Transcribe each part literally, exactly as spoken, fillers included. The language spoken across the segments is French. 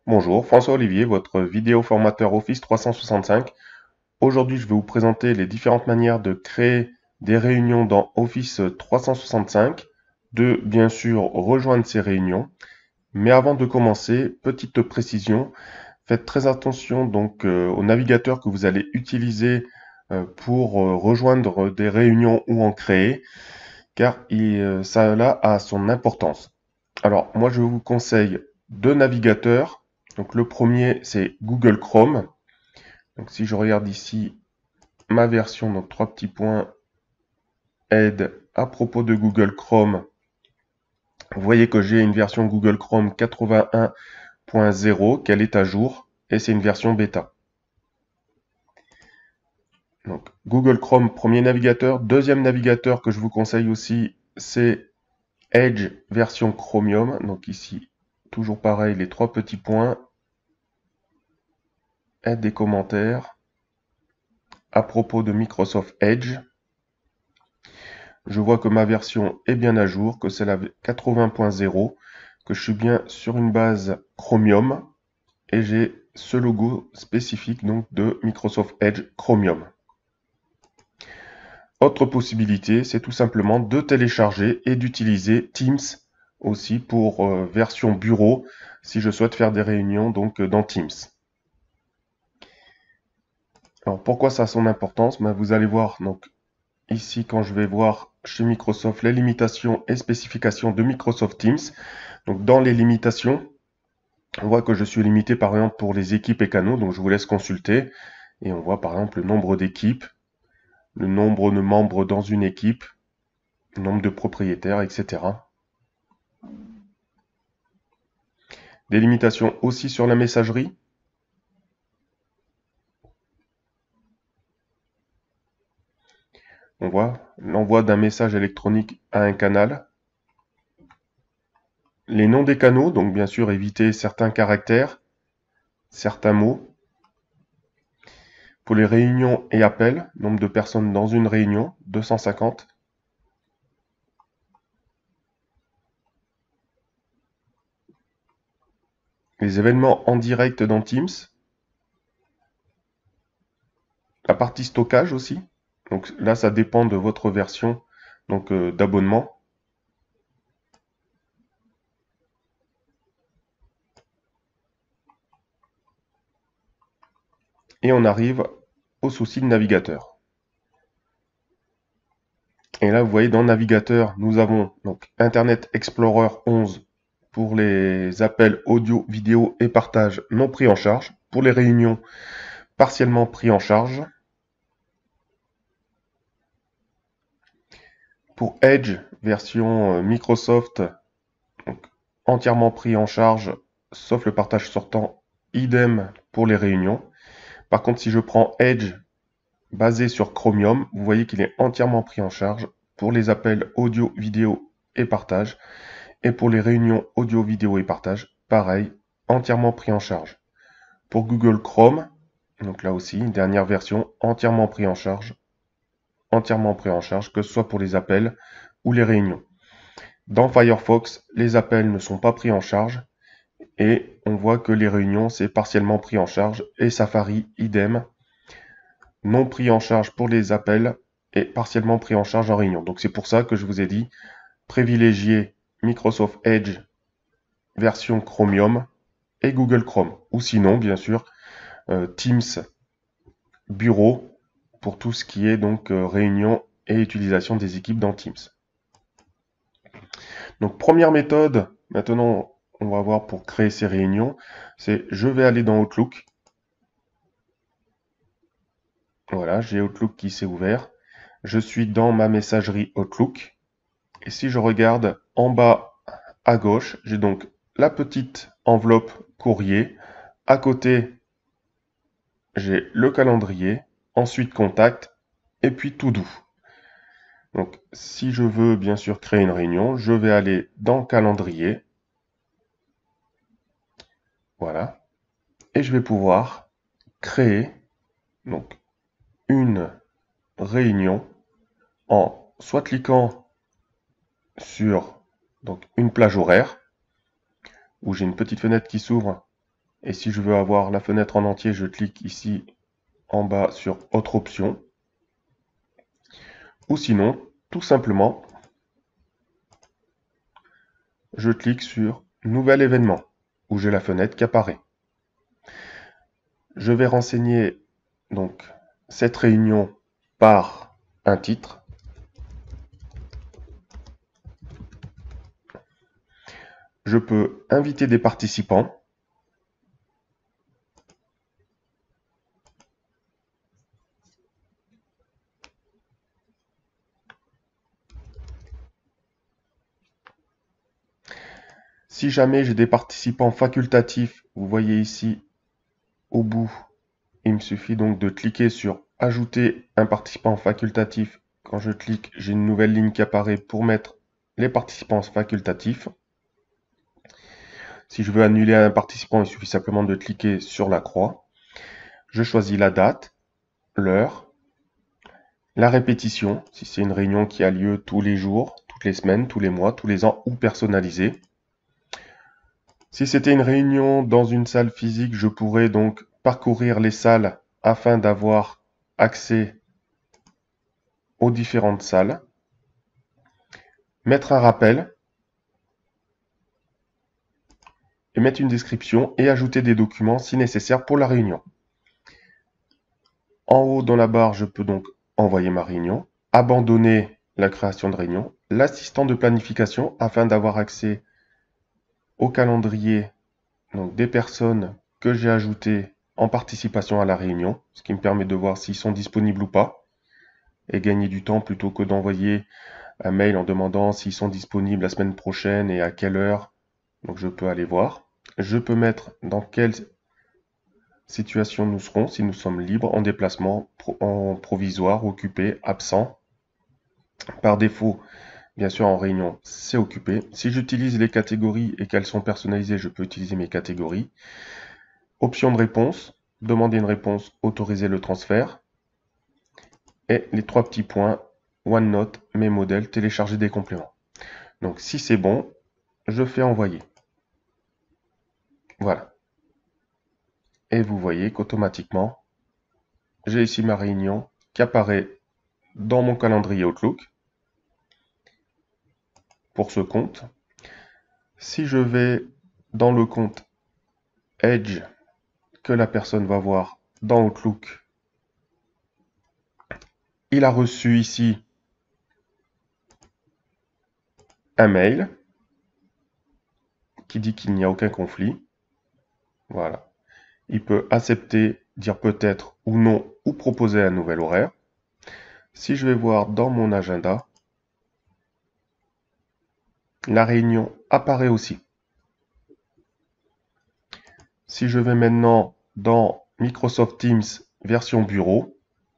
Bonjour, François Olivier, votre vidéo formateur Office trois cent soixante-cinq. Aujourd'hui, je vais vous présenter les différentes manières de créer des réunions dans Office trois cent soixante-cinq, de bien sûr rejoindre ces réunions. Mais avant de commencer, petite précision, faites très attention donc euh, au navigateur que vous allez utiliser euh, pour euh, rejoindre des réunions ou en créer, car il, euh, ça là a son importance. Alors, moi, je vous conseille deux navigateurs. Donc, le premier, c'est Google Chrome. Donc, si je regarde ici ma version, donc trois petits points, aide à propos de Google Chrome. Vous voyez que j'ai une version Google Chrome quatre-vingt-un point zéro, qu'elle est à jour, et c'est une version bêta. Donc, Google Chrome, premier navigateur. Deuxième navigateur que je vous conseille aussi, c'est Edge version Chromium. Donc ici, toujours pareil, les trois petits points. Aide des commentaires. À propos de Microsoft Edge, je vois que ma version est bien à jour, que c'est la quatre-vingts point zéro, que je suis bien sur une base Chromium, et j'ai ce logo spécifique donc de Microsoft Edge Chromium. Autre possibilité, c'est tout simplement de télécharger et d'utiliser Teams aussi pour euh, version bureau, si je souhaite faire des réunions donc euh, dans Teams. Alors pourquoi ça a son importance? Ben, vous allez voir donc ici quand je vais voir chez Microsoft les limitations et spécifications de Microsoft Teams. Donc dans les limitations, on voit que je suis limité par exemple pour les équipes et canaux, donc je vous laisse consulter. Et on voit par exemple le nombre d'équipes, le nombre de membres dans une équipe, le nombre de propriétaires, et cetera. Des limitations aussi sur la messagerie. On voit l'envoi d'un message électronique à un canal. Les noms des canaux, donc bien sûr éviter certains caractères, certains mots. Pour les réunions et appels, nombre de personnes dans une réunion, deux cent cinquante. Les événements en direct dans Teams. La partie stockage aussi. Donc là, ça dépend de votre version donc euh, d'abonnement. Et on arrive au souci de navigateur. Et là, vous voyez, dans Navigateur, nous avons donc Internet Explorer onze pour les appels audio, vidéo et partage non pris en charge. Pour les réunions, partiellement pris en charge. Pour Edge, version Microsoft, donc entièrement pris en charge, sauf le partage sortant, idem pour les réunions. Par contre, si je prends Edge basé sur Chromium, vous voyez qu'il est entièrement pris en charge pour les appels audio, vidéo et partage. Et pour les réunions audio, vidéo et partage, pareil, entièrement pris en charge. Pour Google Chrome, donc là aussi, une dernière version, entièrement pris en charge, entièrement pris en charge, que ce soit pour les appels ou les réunions. Dans Firefox, les appels ne sont pas pris en charge et on voit que les réunions, c'est partiellement pris en charge et Safari, idem, non pris en charge pour les appels et partiellement pris en charge en réunion. Donc c'est pour ça que je vous ai dit, privilégiez Microsoft Edge version Chromium et Google Chrome. Ou sinon, bien sûr, euh, Teams Bureau pour tout ce qui est donc euh, réunion et utilisation des équipes dans Teams. Donc première méthode, maintenant on va voir pour créer ces réunions, c'est je vais aller dans Outlook. Voilà, j'ai Outlook qui s'est ouvert. Je suis dans ma messagerie Outlook. Et si je regarde en bas à gauche, j'ai donc la petite enveloppe courrier. À côté, j'ai le calendrier, ensuite contact, et puis tout doux. Donc si je veux bien sûr créer une réunion, je vais aller dans calendrier. Voilà. Et je vais pouvoir créer donc une réunion en soit cliquant sur donc une plage horaire où j'ai une petite fenêtre qui s'ouvre Et si je veux avoir la fenêtre en entier, je clique ici en bas sur Autre option. Ou sinon, tout simplement, je clique sur Nouvel événement, où j'ai la fenêtre qui apparaît. Je vais renseigner donc cette réunion par un titre. Je peux inviter des participants. Si jamais j'ai des participants facultatifs, vous voyez ici au bout, il me suffit donc de cliquer sur Ajouter un participant facultatif. Quand je clique, j'ai une nouvelle ligne qui apparaît pour mettre les participants facultatifs. Si je veux annuler un participant, il suffit simplement de cliquer sur la croix. Je choisis la date, l'heure, la répétition, si c'est une réunion qui a lieu tous les jours, toutes les semaines, tous les mois, tous les ans ou personnalisée. Si c'était une réunion dans une salle physique, je pourrais donc parcourir les salles afin d'avoir accès aux différentes salles. Mettre un rappel et mettre une description et ajouter des documents si nécessaire pour la réunion. En haut dans la barre, je peux donc envoyer ma réunion, abandonner la création de réunion, l'assistant de planification afin d'avoir accès au calendrier donc des personnes que j'ai ajoutées en participation à la réunion, ce qui me permet de voir s'ils sont disponibles ou pas, et gagner du temps plutôt que d'envoyer un mail en demandant s'ils sont disponibles la semaine prochaine et à quelle heure. Donc je peux aller voir. Je peux mettre dans quelle situation nous serons, si nous sommes libres, en déplacement, en provisoire, occupé, absent. Par défaut, bien sûr en réunion, c'est occupé. Si j'utilise les catégories et qu'elles sont personnalisées, je peux utiliser mes catégories. Option de réponse, demander une réponse, autoriser le transfert. Et les trois petits points, OneNote, mes modèles, télécharger des compléments. Donc si c'est bon, je fais envoyer. Voilà. Et vous voyez qu'automatiquement, j'ai ici ma réunion qui apparaît dans mon calendrier Outlook pour ce compte. Si je vais dans le compte Edge que la personne va voir dans Outlook, il a reçu ici un mail qui dit qu'il n'y a aucun conflit. Voilà. Il peut accepter, dire peut-être ou non, ou proposer un nouvel horaire. Si je vais voir dans mon agenda, la réunion apparaît aussi. Si je vais maintenant dans Microsoft Teams version bureau,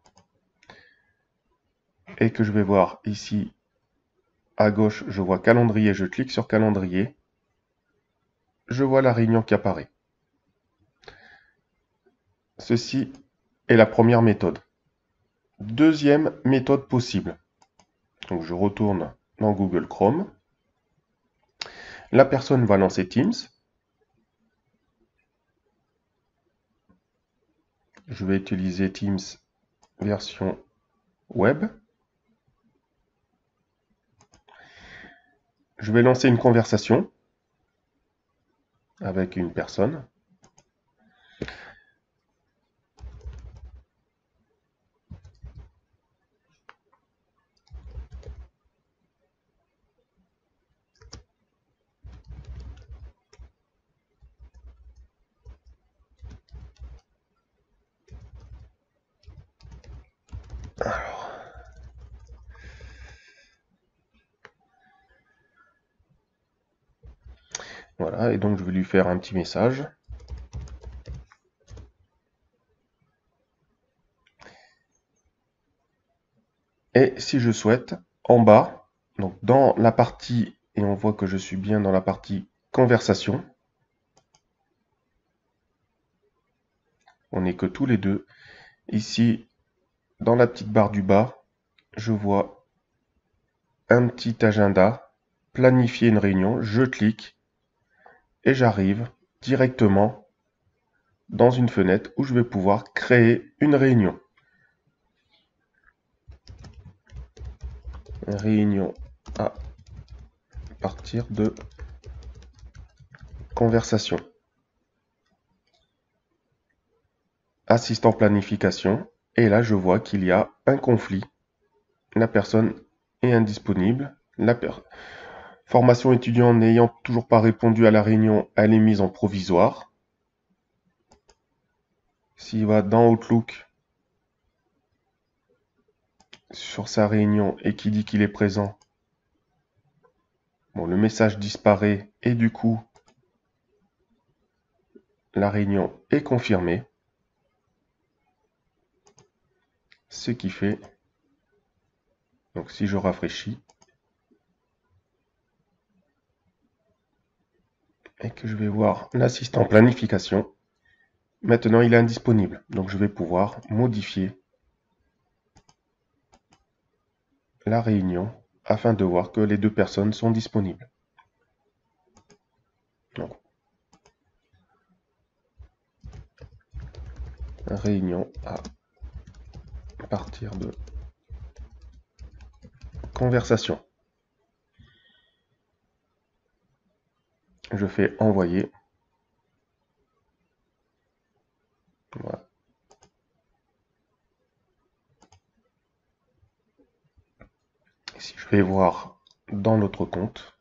et que je vais voir ici à gauche, je vois calendrier, je clique sur calendrier, je vois la réunion qui apparaît. Ceci est la première méthode. Deuxième méthode possible. Donc je retourne dans Google Chrome. La personne va lancer Teams. Je vais utiliser Teams version web. Je vais lancer une conversation avec une personne. Alors, voilà, et donc je vais lui faire un petit message. Et si je souhaite, en bas, donc dans la partie, et on voit que je suis bien dans la partie conversation, on n'est que tous les deux. Ici, dans la petite barre du bas, je vois un petit agenda, planifier une réunion, je clique et j'arrive directement dans une fenêtre où je vais pouvoir créer une réunion. Réunion à partir de conversation. Assistant planification. Et là, je vois qu'il y a un conflit. La personne est indisponible. La per- formation étudiant n'ayant toujours pas répondu à la réunion, elle est mise en provisoire. S'il va dans Outlook sur sa réunion et qui dit qu'il est présent, bon, le message disparaît et du coup, la réunion est confirmée. Ce qui fait, donc si je rafraîchis, et que je vais voir l'assistant planification, maintenant il est indisponible. Donc je vais pouvoir modifier la réunion afin de voir que les deux personnes sont disponibles. Donc, réunion à partir de conversation. Je fais envoyer. Voilà. Si je vais voir dans notre compte,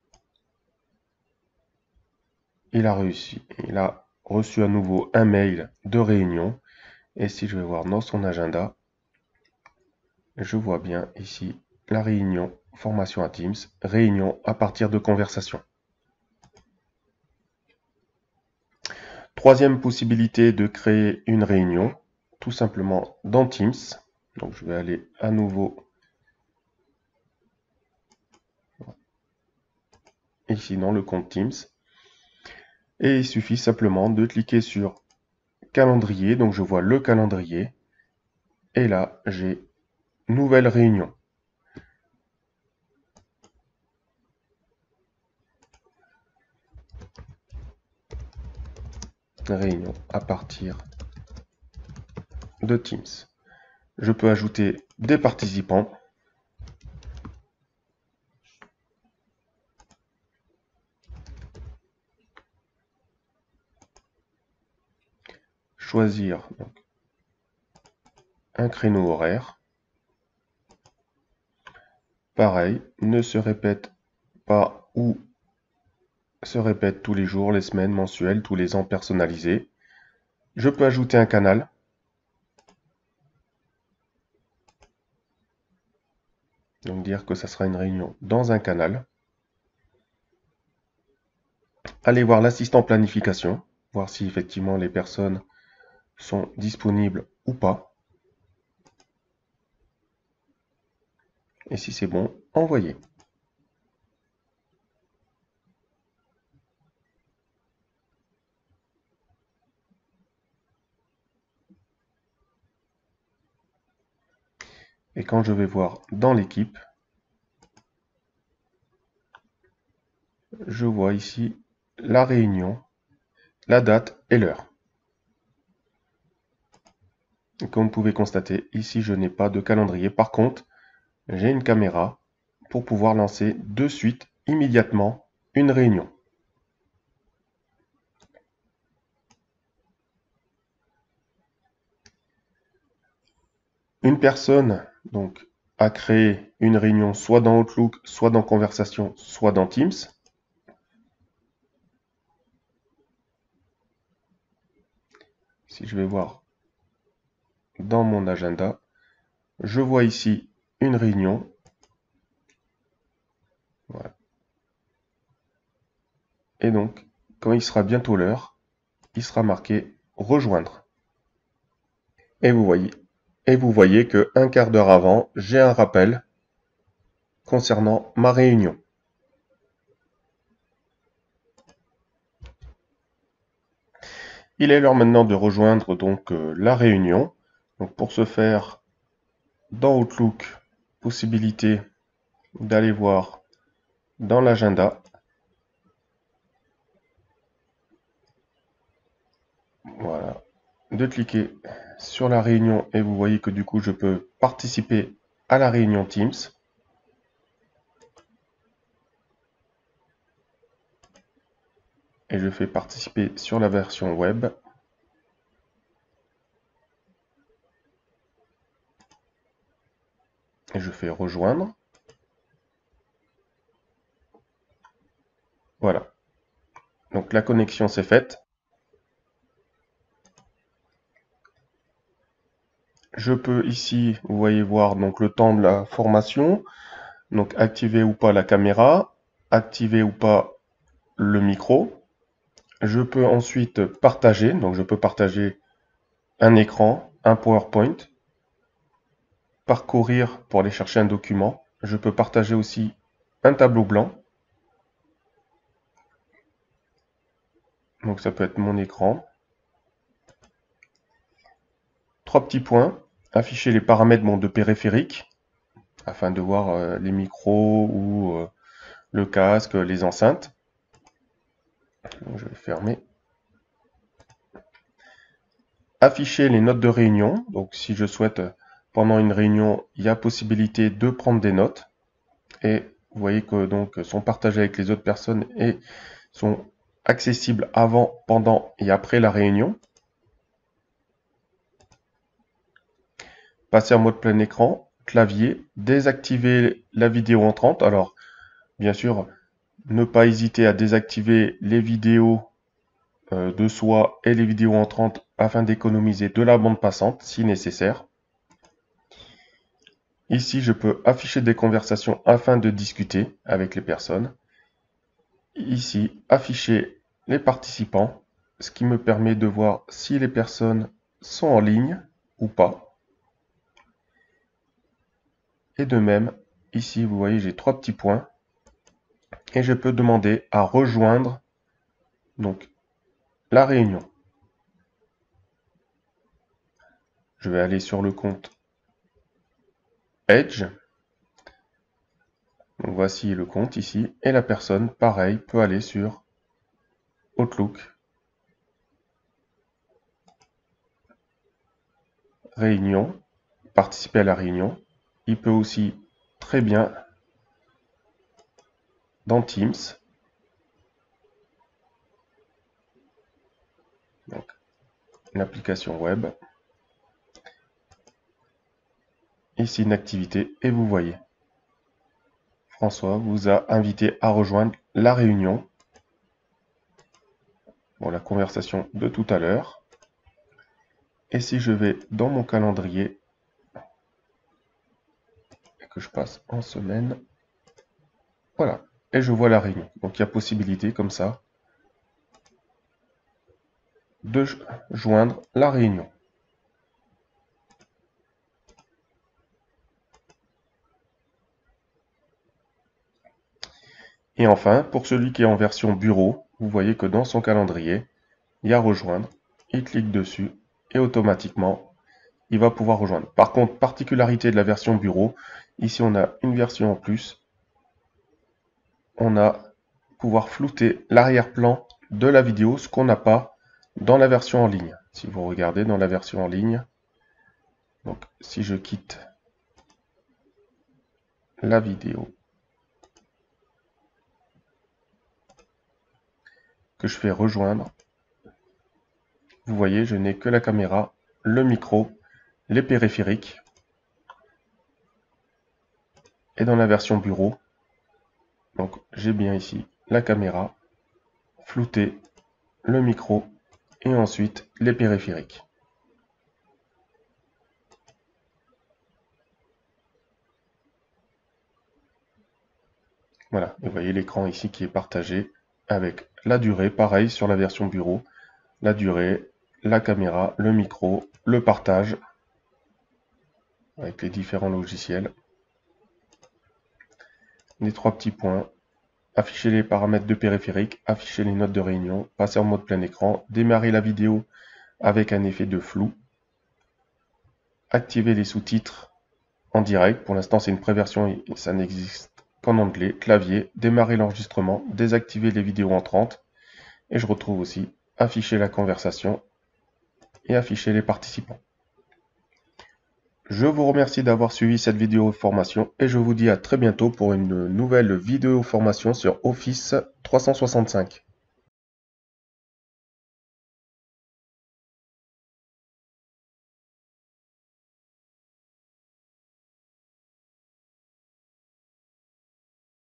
il a réussi. Il a reçu à nouveau un mail de réunion. Et si je vais voir dans son agenda, je vois bien ici la réunion formation à Teams, réunion à partir de conversation. Troisième possibilité de créer une réunion, tout simplement dans Teams. Donc je vais aller à nouveau ici dans le compte Teams. Et il suffit simplement de cliquer sur calendrier. Donc je vois le calendrier. Et là, j'ai nouvelle réunion. Réunion à partir de Teams. Je peux ajouter des participants. Choisir donc, un créneau horaire. Pareil, ne se répète pas ou se répète tous les jours, les semaines, mensuels, tous les ans personnalisé. Je peux ajouter un canal. Donc dire que ça sera une réunion dans un canal. Aller voir l'assistant planification, voir si effectivement les personnes sont disponibles ou pas. Et si c'est bon, envoyer. Et quand je vais voir dans l'équipe, je vois ici la réunion, la date et l'heure. Comme vous pouvez constater, ici je n'ai pas de calendrier. Par contre, j'ai une caméra pour pouvoir lancer de suite, immédiatement, une réunion. Une personne donc a créé une réunion soit dans Outlook, soit dans Conversation, soit dans Teams. Si je vais voir dans mon agenda, je vois ici une réunion. Voilà. Et donc, quand il sera bientôt l'heure, il sera marqué rejoindre. Et vous voyez, et vous voyez que un quart d'heure avant, j'ai un rappel concernant ma réunion. Il est l'heure maintenant de rejoindre donc euh, la réunion. Donc pour ce faire, dans Outlook, possibilité d'aller voir dans l'agenda. Voilà. de cliquer sur la réunion et vous voyez que du coup je peux participer à la réunion Teams. Et je fais participer sur la version web. Et je fais rejoindre. Voilà. Donc la connexion s'est faite. Je peux ici, vous voyez voir donc le temps de la formation. Donc activer ou pas la caméra, activer ou pas le micro. Je peux ensuite partager, donc je peux partager un écran, un PowerPoint, parcourir pour aller chercher un document. Je peux partager aussi un tableau blanc. Donc ça peut être mon écran. Trois petits points. Afficher les paramètres bon, de périphérique afin de voir euh, les micros ou euh, le casque, les enceintes. Donc, je vais fermer. Afficher les notes de réunion. Donc si je souhaite pendant une réunion, il y a possibilité de prendre des notes. Et vous voyez que donc sont partagées avec les autres personnes et sont accessibles avant, pendant et après la réunion. Passer en mode plein écran, clavier, désactiver la vidéo entrante. Alors, bien sûr, ne pas hésiter à désactiver les vidéos euh, de soi et les vidéos entrantes afin d'économiser de la bande passante si nécessaire. Ici, je peux afficher des conversations afin de discuter avec les personnes. Ici, afficher les participants, ce qui me permet de voir si les personnes sont en ligne ou pas. Et de même, ici, vous voyez, j'ai trois petits points. Et je peux demander à rejoindre donc la réunion. Je vais aller sur le compte Edge. Donc voici le compte ici. Et la personne, pareil, peut aller sur Outlook. Réunion. Participer à la réunion. Il peut aussi très bien dans Teams. Donc, l'application web. Ici une activité et vous voyez. François vous a invité à rejoindre la réunion. Bon, la conversation de tout à l'heure. Et si je vais dans mon calendrier et que je passe en semaine, voilà. Et je vois la réunion. Donc il y a possibilité comme ça de joindre la réunion. Et enfin, pour celui qui est en version bureau, vous voyez que dans son calendrier, il y a rejoindre. Il clique dessus et automatiquement, il va pouvoir rejoindre. Par contre, particularité de la version bureau, ici on a une version en plus. On a pouvoir flouter l'arrière-plan de la vidéo, ce qu'on n'a pas dans la version en ligne. Si vous regardez dans la version en ligne, donc si je quitte la vidéo, que je fais rejoindre, vous voyez, je n'ai que la caméra, le micro, les périphériques. Et dans la version bureau, donc j'ai bien ici la caméra, flouter, le micro et ensuite les périphériques. Voilà, vous voyez l'écran ici qui est partagé avec la durée, pareil sur la version bureau, la durée, la caméra, le micro, le partage avec les différents logiciels. Les trois petits points, afficher les paramètres de périphérique, afficher les notes de réunion, passer en mode plein écran, démarrer la vidéo avec un effet de flou, activer les sous-titres en direct. Pour l'instant, c'est une préversion et ça n'existe qu'en anglais. Clavier, démarrer l'enregistrement, désactiver les vidéos entrantes. Et je retrouve aussi afficher la conversation et afficher les participants. Je vous remercie d'avoir suivi cette vidéo formation et je vous dis à très bientôt pour une nouvelle vidéo formation sur Office trois cent soixante-cinq.